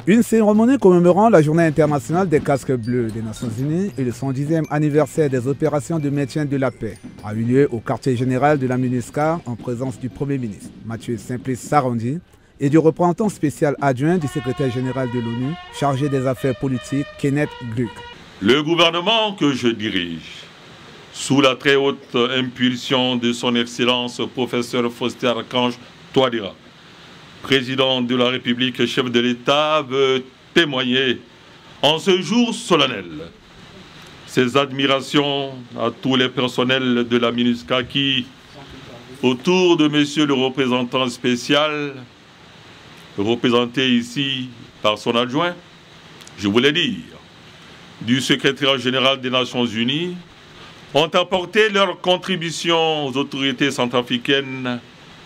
Une cérémonie commémorant la journée internationale des casques bleus des Nations Unies et le 110e anniversaire des opérations de maintien de la paix a eu lieu au quartier général de la MINUSCA en présence du Premier ministre Mathieu Simplice Sarandi et du représentant spécial adjoint du secrétaire général de l'ONU chargé des affaires politiques Kenneth Gluck. Le gouvernement que je dirige, sous la très haute impulsion de son Excellence professeur Faustin-Archange Touadéra, président de la République, chef de l'État, veut témoigner en ce jour solennel ses admirations à tous les personnels de la MINUSCA qui, autour de monsieur le représentant spécial, représenté ici par son adjoint, je voulais dire, du secrétaire général des Nations Unies, ont apporté leur contribution aux autorités centrafricaines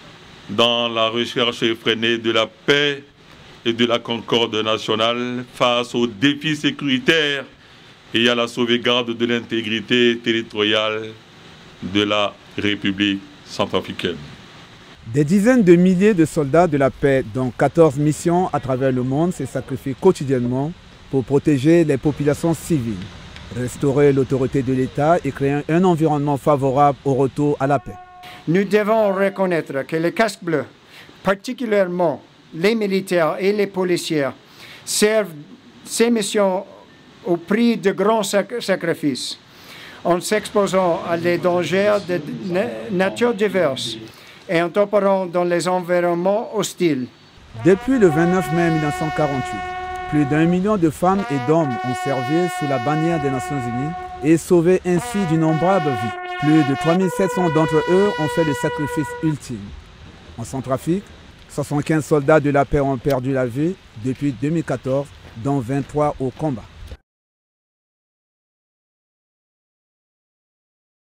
dans la recherche effrénée de la paix et de la concorde nationale face aux défis sécuritaires et à la sauvegarde de l'intégrité territoriale de la République centrafricaine. Des dizaines de milliers de soldats de la paix, dont 14 missions à travers le monde, se sacrifient quotidiennement pour protéger les populations civiles, restaurer l'autorité de l'État et créer un environnement favorable au retour à la paix. Nous devons reconnaître que les casques bleus, particulièrement les militaires et les policiers, servent ces missions au prix de grands sacrifices, en s'exposant à des dangers de nature diverses et en opérant dans les environnements hostiles. Depuis le 29 mai 1948, plus d'1 million de femmes et d'hommes ont servi sous la bannière des Nations Unies et sauvé ainsi d'innombrables vies. Plus de 3700 d'entre eux ont fait le sacrifice ultime. En Centrafrique, 75 soldats de la paix ont perdu la vie depuis 2014, dont 23 au combat.